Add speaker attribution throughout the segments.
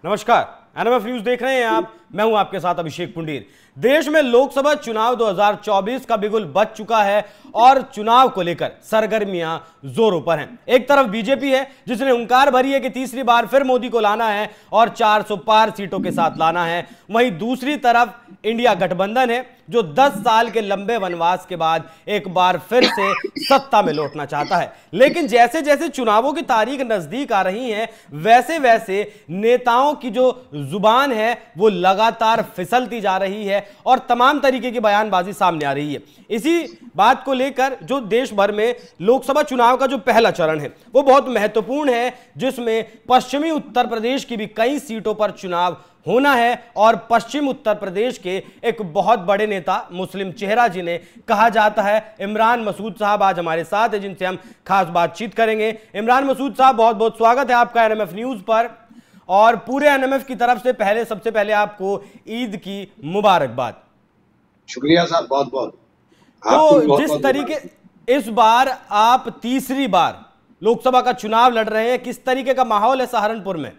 Speaker 1: नमस्कार, NMF news देख रहे हैं आप। मैं हूं आपके साथ अभिषेक पुंडीर। देश में लोकसभा चुनाव 2024 का बिगुल बज चुका है और चुनाव को लेकर सरगर्मियां जोरों पर हैं। एक तरफ बीजेपी है जिसने हुंकार भरी है कि तीसरी बार फिर मोदी को लाना है और 400 पार सीटों के साथ लाना है। वहीं दूसरी तरफ इंडिया गठबंधन है जो 10 साल के लंबे वनवास के बाद एक बार फिर से सत्ता में लौटना चाहता है। लेकिन जैसे जैसे चुनावों की तारीख नजदीक आ रही है वैसे वैसे नेताओं की जो जुबान है वो लगातार फिसलती जा रही है और तमाम तरीके की बयानबाजी सामने आ रही है। इसी बात को लेकर जो देश भर में लोकसभा चुनाव का जो पहला चरण है वो बहुत महत्वपूर्ण है, जिसमें पश्चिमी उत्तर प्रदेश की भी कई सीटों पर चुनाव होना है और पश्चिम उत्तर प्रदेश के एक बहुत बड़े नेता मुस्लिम चेहरा जिन्हें कहा जाता है इमरान मसूद साहब आज हमारे साथ है, जिनसे हम खास बातचीत करेंगे। इमरान मसूद साहब, बहुत बहुत स्वागत है आपका एनएमएफ न्यूज पर और पूरे एनएमएफ की तरफ से सबसे पहले आपको ईद की मुबारकबाद।
Speaker 2: शुक्रिया साहब, बहुत बहुत।
Speaker 1: तो जिस तरीके इस बार आप तीसरी बार लोकसभा का चुनाव लड़ रहे हैं, किस तरीके का माहौल है सहारनपुर में?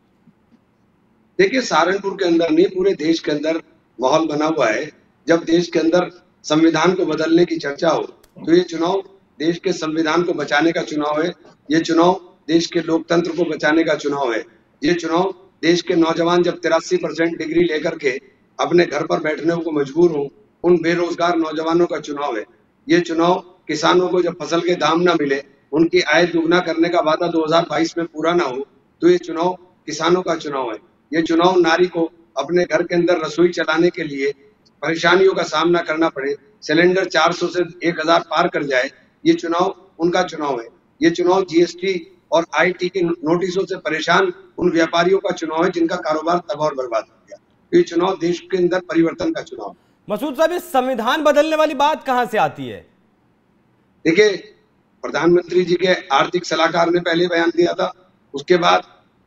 Speaker 2: देखिए, सहारनपुर के अंदर नहीं पूरे देश के अंदर माहौल बना हुआ है। जब देश के अंदर संविधान को बदलने की चर्चा हो तो ये चुनाव देश के संविधान को बचाने का चुनाव है। ये चुनाव देश के लोकतंत्र को बचाने का चुनाव है। ये चुनाव देश के नौजवान जब 83% डिग्री लेकर के अपने घर पर बैठने को मजबूर हो उन बेरोजगार नौजवानों का चुनाव है। ये चुनाव किसानों को जब फसल के दाम ना मिले, उनकी आय दुगना करने का वादा 2022 में पूरा ना हो तो ये चुनाव किसानों का चुनाव है। ये चुनाव नारी को अपने घर के अंदर रसोई चलाने के लिए परेशानियों का सामना करना पड़े, सिलेंडर 400 से 1000 पार कर जाए, ये चुनाव उनका चुनाव है। ये चुनाव जीएसटी और आईटी के नोटिसों से परेशान उन व्यापारियों का चुनाव है जिनका कारोबार तबाह और बर्बाद हो गया। ये चुनाव देश के अंदर परिवर्तन का चुनाव।
Speaker 1: मसूद साहब, इस संविधान बदलने वाली बात कहां से आती है?
Speaker 2: देखिए, प्रधानमंत्री जी के आर्थिक सलाहकार ने पहले बयान दिया था, उसके बाद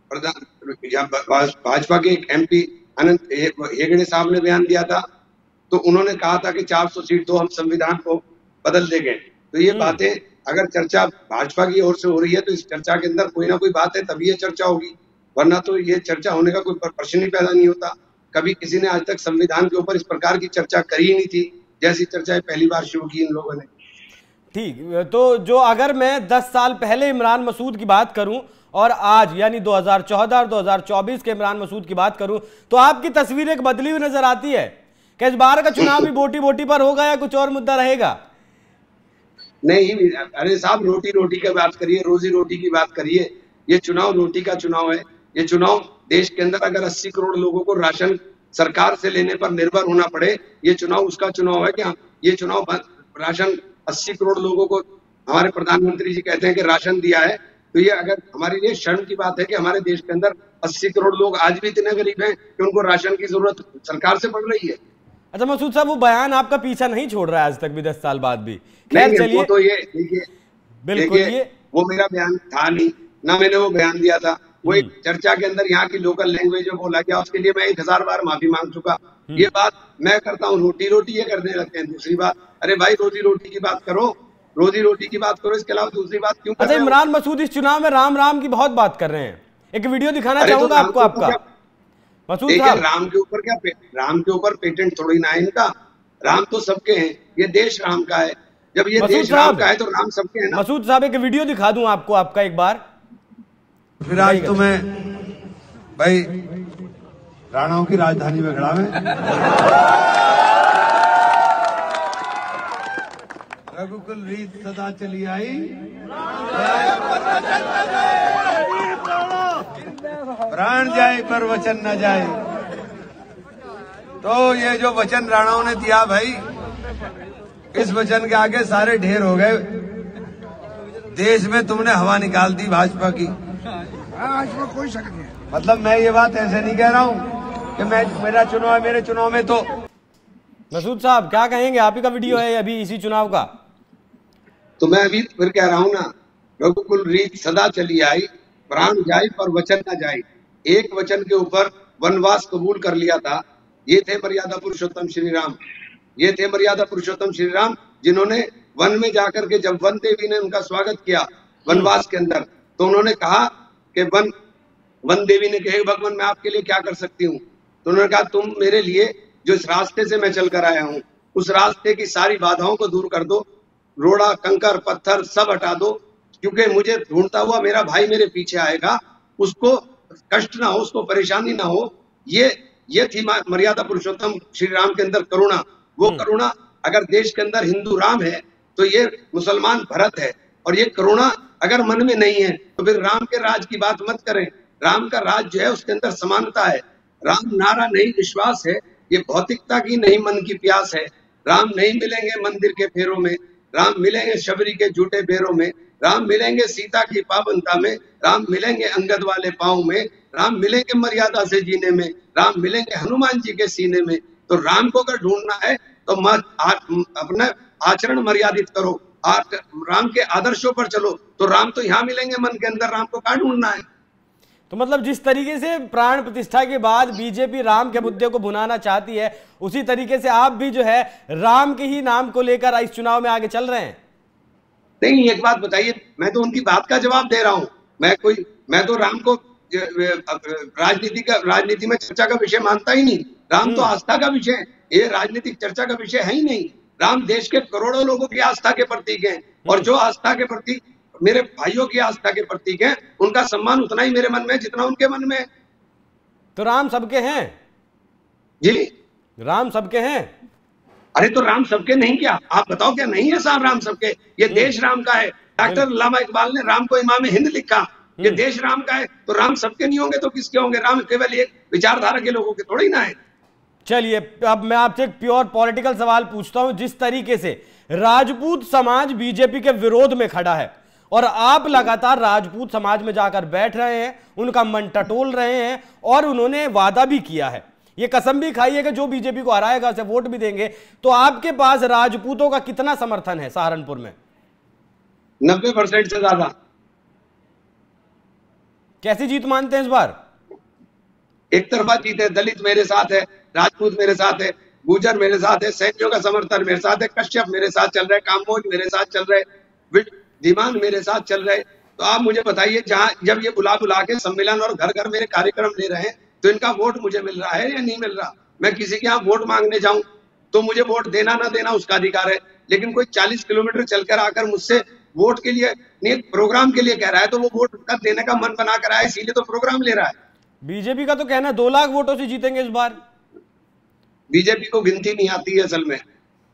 Speaker 2: भाजपा के एक एमपी अनंत हेगड़े साहब ने बयान दिया था, तो उन्होंने कहा था कि 400 सीट तो हम संविधान को बदल देंगे। तो ये बातें अगर चर्चा भाजपा की ओर से हो रही है तो इस चर्चा के अंदर कोई ना कोई बात है, तभी ये चर्चा होगी, वरना तो ये चर्चा होने का कोई प्रश्न ही पैदा नहीं होता। कभी किसी ने आज तक संविधान के ऊपर इस प्रकार की चर्चा करी ही नहीं थी जैसी चर्चा पहली बार शुरू की इन लोगों ने।
Speaker 1: ठीक, तो जो अगर मैं 10 साल पहले इमरान मसूद की बात करूं और आज यानी 2014 और 2024 के इमरान मसूद की बात करूं तो आपकी तस्वीर एक बदली हुई नजर आती है। क्या इस बार का चुनाव भी बोटी बोटी पर होगा या कुछ और मुद्दा रहेगा?
Speaker 2: नहीं, अरे साहब, रोटी रोटी की बात करिए, रोजी रोटी की बात करिए। ये चुनाव रोटी का चुनाव है। ये चुनाव देश के अंदर अगर 80 करोड़ लोगों को राशन सरकार से लेने पर निर्भर होना पड़े, ये चुनाव उसका चुनाव है क्या? ये चुनाव राशन 80 करोड़ लोगों को हमारे प्रधानमंत्री जी कहते हैं कि राशन दिया है, तो ये अगर हमारे लिए शर्म की बात है कि हमारे देश के अंदर 80 करोड़ लोग आज भी इतने गरीब हैं कि उनको राशन की जरूरत सरकार से पड़ रही है।
Speaker 1: अच्छा मसूद साहब, वो बयान आपका पीछा नहीं छोड़ रहा है आज तक भी, 10 साल बाद भी। खैर चलिए,
Speaker 2: तो ये देखिए,
Speaker 1: बिल्कुल ये वो
Speaker 2: मेरा बयान था नहीं ना, मैंने वो बयान दिया था। वो एक चर्चा के अंदर यहाँ की लोकल लैंग्वेज में बोला गया, उसके लिए मैं 1000 बार माफी मांग चुका। ये बात मैं करता हूँ, रोटी रोटी ये करने लगते हैं। दूसरी बात, अरे भाई रोजी रोटी की बात करो, रोजी रोटी की बात करो, इसके अलावा दूसरी बात क्यों?
Speaker 1: अच्छा, इमरान मसूद इस चुनाव में राम राम की बहुत बात कर रहे हैं। एक वीडियो दिखाना चाहूंगा आपको आपका मसूद साहब।
Speaker 2: राम के ऊपर क्या, राम के ऊपर पेटेंट थोड़ी ना है इनका। राम तो सबके हैं, ये देश राम का है। जब ये देश राम का है तो राम सबके हैं ना।
Speaker 1: मसूद साहब, एक वीडियो दिखा दूं आपको आपका एक बार।
Speaker 3: फिर आज तो मैं भाई राणाओं की राजधानी में खड़ा मैं रघुकुल रीत सदा चली आई, प्राण जाए पर वचन न जाए। तो ये जो वचन राणाओं ने दिया भाई, इस वचन के आगे सारे ढेर हो गए। देश में तुमने हवा निकाल दी भाजपा की, आज में कोई शक नहीं है। मतलब मैं ये बात ऐसे नहीं कह रहा हूँ कि मेरा चुनाव है, मेरे चुनाव में तो।
Speaker 1: मसूद साहब क्या कहेंगे? आप ही का वीडियो है अभी इसी चुनाव का।
Speaker 2: तो मैं अभी फिर कह रहा हूँ ना, रघुकुल रीत सदा चली आई, प्राण जाए पर वचन न जाए। एक वचन के ऊपर वनवास कबूल कर लिया था। ये थे मर्यादा पुरुषोत्तम श्री राम। ये थे मर्यादा पुरुषोत्तम श्री राम जिन्होंने वन में जाकर के जब वन देवी ने उनका स्वागत किया वनवास के अंदर, तो उन्होंने कहा कि वन वन देवी ने कहा भगवान मैं आपके लिए क्या कर सकती हूँ? तो उन्होंने कहा तुम मेरे लिए जो इस रास्ते से मैं चल कर आया हूँ उस रास्ते की सारी बाधाओं को दूर कर दो, रोड़ा कंकर पत्थर सब हटा दो, क्योंकि मुझे ढूंढता हुआ मेरा भाई मेरे पीछे आएगा, उसको कष्ट ना हो, उसको परेशानी ना हो। ये थी मर्यादा पुरुषोत्तम श्री राम के अंदर करुणा। वो करुणा अगर देश के अंदर हिंदू राम है तो ये मुसलमान भरत है, और ये करुणा अगर मन में नहीं है तो फिर राम के राज की बात मत करें। राम का राज जो है उसके अंदर समानता है। राम नारा नहीं विश्वास है, ये भौतिकता की नहीं मन की प्यास है। राम नहीं मिलेंगे मंदिर के फेरों में, राम मिलेंगे शबरी के झूठे फेरों में, राम मिलेंगे सीता की पावनता में, राम मिलेंगे अंगद वाले पांव में, राम मिलेंगे मर्यादा से जीने में, राम मिलेंगे हनुमान जी के सीने में। तो राम को अगर ढूंढना है तो अपना आचरण मर्यादित करो, राम के आदर्शों पर चलो, तो राम तो यहाँ मिलेंगे मन के अंदर, राम को कहाँ ढूंढना है?
Speaker 1: तो मतलब जिस तरीके से प्राण प्रतिष्ठा के बाद बीजेपी राम के मुद्दे को भुनाना चाहती है, उसी तरीके से आप भी जो है राम के ही नाम को लेकर इस चुनाव में आगे चल रहे हैं।
Speaker 2: नहीं, एक बात बताइए, मैं तो उनकी बात का जवाब दे रहा हूं। मैं तो राम को राजनीति में चर्चा का विषय मानता ही नहीं। राम तो आस्था का विषय है, ये राजनीतिक चर्चा का विषय है ही नहीं। राम देश के करोड़ों लोगों की आस्था के प्रतीक हैं, और जो आस्था के प्रतीक मेरे भाइयों की आस्था के प्रतीक हैं, उनका सम्मान उतना ही मेरे मन में जितना उनके मन में।
Speaker 1: तो राम सबके हैं
Speaker 2: जी,
Speaker 1: राम सबके हैं।
Speaker 2: अरे तो राम सबके नहीं, क्या आप बताओ क्या नहीं है साहब राम सबके? ये देश राम का है। डॉक्टर अल्लामा इकबाल ने राम को इमाम हिंद लिखा। ये देश राम का है, तो राम सबके नहीं होंगे तो किसके होंगे? राम केवल एक विचारधारा के लोगों के थोड़ी ना है।
Speaker 1: चलिए, अब मैं आपसे एक प्योर पॉलिटिकल सवाल पूछता हूं। जिस तरीके से राजपूत समाज बीजेपी के विरोध में खड़ा है और आप लगातार राजपूत समाज में जाकर बैठ रहे हैं, उनका मन टटोल रहे हैं, और उन्होंने वादा भी किया है, ये कसम भी खाई है कि जो बीजेपी को हराएगा उसे वोट भी देंगे, तो आपके पास राजपूतों का कितना समर्थन है सहारनपुर में?
Speaker 2: 90% से ज्यादा।
Speaker 1: कैसी जीत मानते हैं इस बार?
Speaker 2: एक तरफा जीत है। दलित मेरे साथ है, राजपूत मेरे साथ है, गुर्जर मेरे साथ है, सैनियों का समर्थन मेरे साथ है, कश्यप मेरे साथ चल रहे, कामोज मेरे साथ चल रहे, धीमान मेरे साथ चल रहे। तो आप मुझे बताइए, जब ये बुला के सम्मेलन और घर घर मेरे कार्यक्रम ले रहे हैं, तो इनका वोट मुझे मिल रहा है या नहीं मिल रहा? मैं किसी के यहाँ वोट मांगने जाऊं तो मुझे वोट देना ना देना उसका अधिकार है, लेकिन कोई 40 किलोमीटर चलकर आकर मुझसे वोट के लिए नहीं, प्रोग्राम के लिए कह रहा है, तो वो वोट का देने का मन बना कर आया, इसीलिए तो प्रोग्राम ले रहा है।
Speaker 1: बीजेपी का तो कहना है 2 लाख वोटों से जीतेंगे इस बार।
Speaker 2: बीजेपी को गिनती नहीं आती है असल में।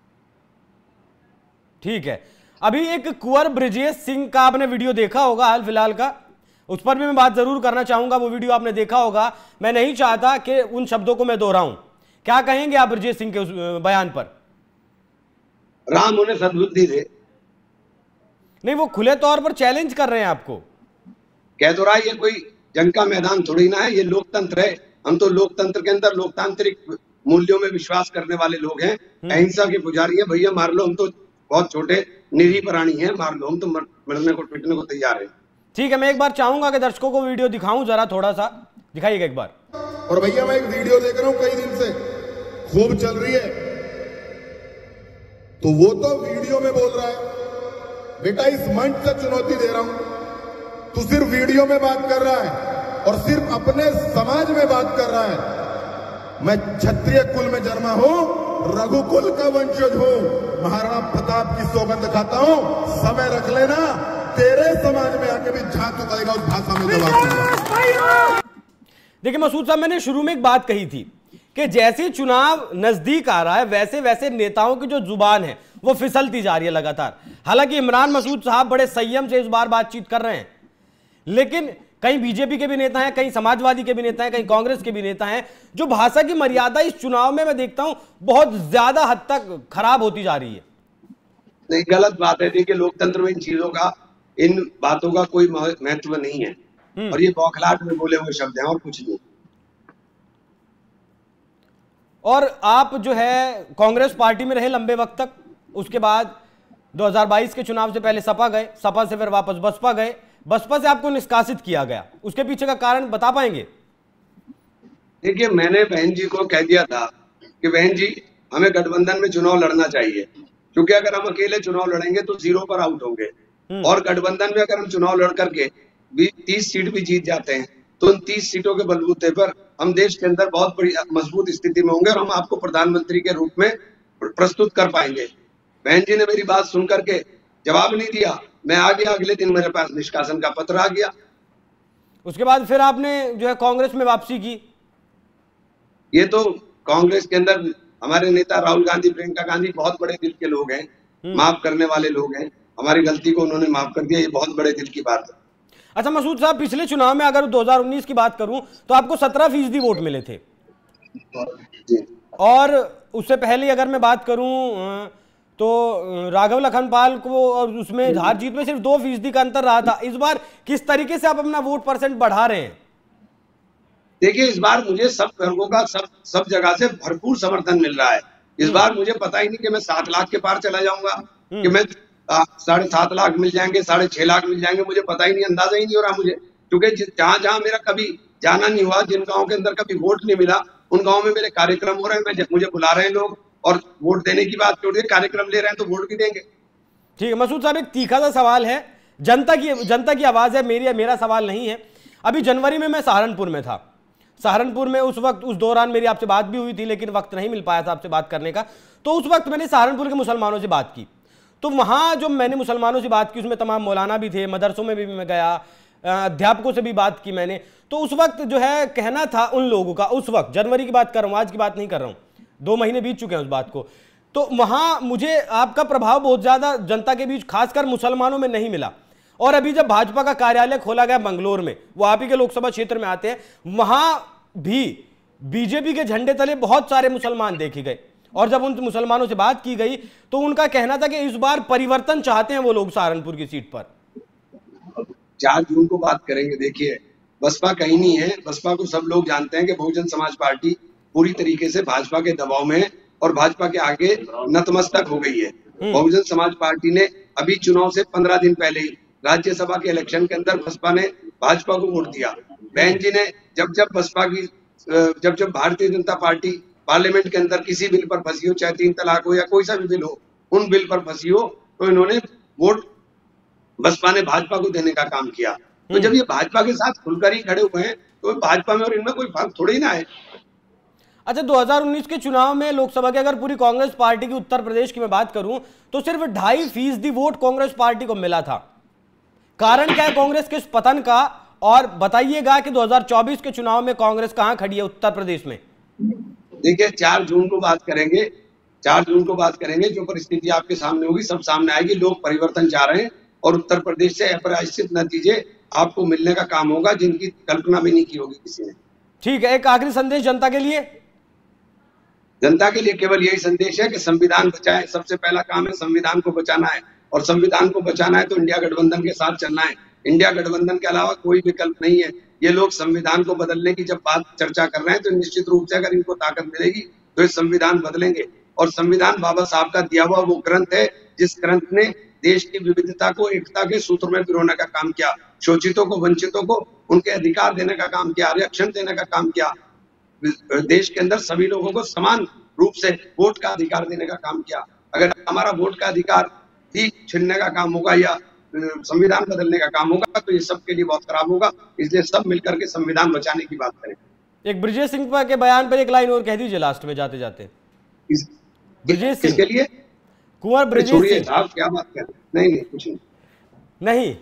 Speaker 1: ठीक है, अभी एक कुंवर ब्रजेश सिंह का आपने वीडियो देखा होगा हाल फिलहाल का, उस पर भी मैं बात जरूर करना चाहूंगा। वो वीडियो आपने देखा होगा, मैं नहीं चाहता कि उन शब्दों को मैं दोहराऊं। क्या कहेंगे आप ब्रजेश सिंह के उस बयान पर?
Speaker 2: राम उन्हें सद्बुद्धि दे।
Speaker 1: नहीं, वो खुले तौर पर चैलेंज कर रहे हैं आपको।
Speaker 2: कह तो रहा है, ये कोई जंग का मैदान थोड़ी ना है, ये लोकतंत्र है। हम तो लोकतंत्र के अंदर लोकतांत्रिक मूल्यों में विश्वास करने वाले लोग हैं, अहिंसा के पुजारी हैं। भैया मार लो, हम तो बहुत छोटे निरीह प्राणी हैं, मार लो, हम तो मरने को पिटने को तैयार हैं।
Speaker 1: ठीक है, मैं एक बार चाहूंगा कि दर्शकों को वीडियो दिखाऊं, जरा थोड़ा सा दिखाइएगा एक बार।
Speaker 4: और भैया मैं एक वीडियो देख रहा हूं कई दिन से, खूब चल रही है, तो वो तो वीडियो में बोल रहा है, बेटा इस मंच से चुनौती दे रहा हूं, तू सिर्फ वीडियो में बात कर रहा है और सिर्फ अपने समाज में बात कर रहा है। मैं क्षत्रिय कुल में जन्मा हूं, रघुकुल का वंशज हूं, महाराणा प्रताप की सौगंध खाता हूं, समय रख लेना, तेरे समाज में आके भी जहां तू कहेगा उस भाषा में जवाब दूंगा।
Speaker 1: देखिए मसूद साहब, मैंने शुरू में एक बात कही थी कि जैसे चुनाव नजदीक आ रहा है वैसे वैसे नेताओं की जो जुबान है वो फिसलती जा रही है लगातार। हालांकि इमरान मसूद साहब बड़े संयम से इस बार बातचीत कर रहे हैं, लेकिन कहीं बीजेपी के भी नेता हैं, कहीं समाजवादी के भी नेता हैं, कहीं कांग्रेस के भी नेता हैं, जो भाषा की मर्यादा इस चुनाव में मैं देखता हूं बहुत ज्यादा हद तक खराब होती जा रही है।
Speaker 2: नहीं, गलत बात है। देखिए, लोकतंत्र में इन चीजों का, इन बातों का कोई महत्व नहीं है, और ये बौखलाहट में बोले हुए शब्द हैं और कुछ नहीं।
Speaker 1: और आप जो है कांग्रेस पार्टी में रहे लंबे वक्त तक, उसके बाद 2022 के चुनाव से पहले सपा गए, सपा से फिर वापस बसपा गए, बसपा से आपको निष्कासित किया गया, उसके पीछे का कारण बता पाएंगे?
Speaker 2: देखिए, मैंने बहन जी को कह दिया था कि बहन जी हमें गठबंधन में चुनाव लड़ना चाहिए, क्योंकि अगर हम अकेले चुनाव लड़ेंगे तो 0 पर आउट होंगे, और गठबंधन में अगर हम चुनाव लड़ करके 30 सीट भी जीत जाते हैं तो उन 30 सीटों के बलबूते पर हम देश के अंदर बहुत बड़ी मजबूत स्थिति में होंगे और हम आपको प्रधानमंत्री के रूप में प्रस्तुत कर पाएंगे। बहन जी ने मेरी बात सुन करके जवाब नहीं दिया, मैं आ गया, अगले दिन मेरे पास निष्कासन का पत्र आ गया।
Speaker 1: उसके बाद फिर आपने जो है कांग्रेस में वापसी की।
Speaker 2: ये तो कांग्रेस के अंदर हमारे नेता राहुल गांधी, प्रियंका गांधी बहुत बड़े दिल के लोग हैं, माफ करने वाले लोग हैं। हमारी गलती को उन्होंने माफ कर दिया, ये बहुत बड़े दिल की बात है।
Speaker 1: अच्छा मसूद साहब, पिछले चुनाव में अगर 2019 की बात करूं तो आपको 17% वोट मिले थे
Speaker 2: जी।
Speaker 1: और उससे पहले अगर मैं बात करूं तो राघव लखनपाल को और उसमें हार जीत में सिर्फ 2% का अंतर रहा था। इस बार किस तरीके से आप अपना वोट परसेंट बढ़ा रहे हैं?
Speaker 2: देखिए, इस बार मुझे सब वर्गों का सब जगह से भरपूर समर्थन मिल रहा है। इस बार मुझे पता ही नहीं कि मैं 7 लाख के पार चला जाऊंगा, कि मैं 7.5 लाख मिल जाएंगे, 6.5 लाख मिल जाएंगे, मुझे पता ही नहीं, अंदाजा ही नहीं हो रहा मुझे। क्योंकि जहां जहां मेरा कभी जाना नहीं हुआ, जिन गाँव के अंदर कभी वोट नहीं मिला, उन गाँव में मेरे कार्यक्रम हो रहे हैं, मुझे बुला रहे हैं लोग, और वोट देने की बात छोड़ दिए, कार्यक्रम ले रहे हैं तो वोट भी देंगे।
Speaker 1: ठीक है मसूद साहब, एक तीखा सा सवाल है, जनता की आवाज है, मेरा सवाल नहीं है। अभी जनवरी में मैं सहारनपुर में था। सहारनपुर में उस दौरान मेरी आपसे बात भी हुई थी, लेकिन वक्त नहीं मिल पाया था आपसे बात करने का। तो उस वक्त मैंने सहारनपुर के मुसलमानों से बात की। तो वहां जो मैंने मुसलमानों से बात की उसमें तमाम मौलाना भी थे, मदरसों में भी मैं गया, अध्यापकों से भी बात की मैंने। तो उस वक्त जो है कहना था उन लोगों का, उस वक्त जनवरी की बात कर रहा हूं, आज की बात नहीं कर रहा हूं, 2 महीने बीत चुके हैं उस बात को। तो वहां मुझे आपका प्रभाव बहुत ज्यादा जनता के बीच, खासकर मुसलमानों में नहीं मिला। और अभी जब भाजपा का कार्यालय खोला गया बंगलोर में, वो आप ही के लोकसभा क्षेत्र में आते हैं, वहां भी बीजेपी के झंडे तले बहुत सारे मुसलमान देखे गए। और जब उन मुसलमानों से बात की गई तो उनका कहना था कि इस बार परिवर्तन चाहते हैं वो लोग सहारनपुर की सीट पर।
Speaker 2: 4 जून को बात करेंगे। देखिए, बसपा कहीं नहीं है। बसपा को सब लोग जानते हैं कि बहुजन समाज पार्टी पूरी तरीके से भाजपा के दबाव में है और भाजपा के आगे नतमस्तक हो गई है। बहुजन समाज पार्टी ने अभी चुनाव से 15 दिन पहले ही राज्यसभा के इलेक्शन के अंदर बसपा ने भाजपा को वोट दिया। बहन जी ने जब भारतीय जनता पार्टी पार्लियामेंट के अंदर किसी बिल पर फंसी हो, चाहे 3 तलाक हो या कोई सा भी बिल हो, उन बिल पर फंसी हो, तो इन्होंने वोट बसपा ने भाजपा को देने का काम किया। तो जब ये भाजपा के साथ खुलकर ही खड़े हुए हैं तो भाजपा में और इनमें कोई फर्क थोड़ी ना है।
Speaker 1: अच्छा, 2019 के चुनाव में लोकसभा के अगर पूरी कांग्रेस पार्टी की, उत्तर प्रदेश की मैं बात करूं तो सिर्फ 2.5% वोट कांग्रेस पार्टी को मिला था। कारण क्या है कांग्रेस के इस पतन का? और बताइएगा कि 2024 के चुनाव में कांग्रेस कहां खड़ी है उत्तर प्रदेश में?
Speaker 2: देखिए, 4 जून को बात करेंगे। 4 जून को बात करेंगे, जो परिस्थिति आपके सामने होगी सब सामने आएगी। लोग परिवर्तन चाह रहे हैं और उत्तर प्रदेश से अप्रत्याशित नतीजे आपको मिलने का काम होगा, जिनकी कल्पना भी नहीं की होगी किसी ने।
Speaker 1: ठीक है, एक आखिरी संदेश जनता के लिए।
Speaker 2: जनता के लिए केवल यही संदेश है कि संविधान बचाएं। सबसे पहला काम है संविधान को बचाना है, और संविधान को बचाना है तो इंडिया गठबंधन के साथ चलना है। इंडिया गठबंधन के अलावा कोई विकल्प नहीं है। ये लोग संविधान को बदलने की जब बात चर्चा कर रहे हैं तो निश्चित रूप से अगर इनको ताकत मिलेगी तो ये संविधान बदलेंगे। और संविधान बाबा साहब का दिया हुआ वो ग्रंथ है जिस ग्रंथ ने देश की विविधता को एकता के सूत्र में पिरोने का काम किया, शोषितों को, वंचितों को उनके अधिकार देने का काम किया, आरक्षण देने का काम किया, देश के अंदर सभी लोगों को समान रूप से वोट का अधिकार देने का काम किया। अगर हमारा वोट का अधिकार ही छीनने का काम होगा या संविधान बदलने का काम होगा तो ये सबके लिए बहुत खराब होगा। इसलिए सब मिलकर के संविधान बचाने की बात करें।
Speaker 1: एक ब्रजेश सिंह के बयान पर एक लाइन और कह दीजिए लास्ट में जाते जाते। ब्रजेश सिंह
Speaker 2: किसके लिए?
Speaker 1: कुंवर ब्रजेश सिंह।
Speaker 2: आप क्या बात कर रहे हैं? नहीं कुछ
Speaker 1: नहीं।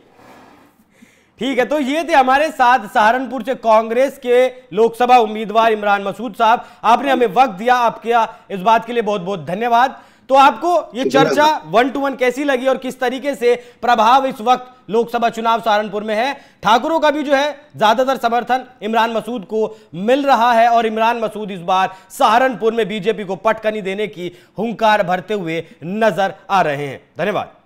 Speaker 1: ठीक है, तो ये थे हमारे साथ सहारनपुर से कांग्रेस के लोकसभा उम्मीदवार इमरान मसूद साहब। आपने हमें वक्त दिया, आपका इस बात के लिए बहुत बहुत धन्यवाद। तो आपको ये चर्चा 1-to-1 कैसी लगी और किस तरीके से प्रभाव इस वक्त लोकसभा चुनाव सहारनपुर में है? ठाकुरों का भी जो है ज्यादातर समर्थन इमरान मसूद को मिल रहा है और इमरान मसूद इस बार सहारनपुर में बीजेपी को पटकनी देने की हुंकार भरते हुए नजर आ रहे हैं। धन्यवाद।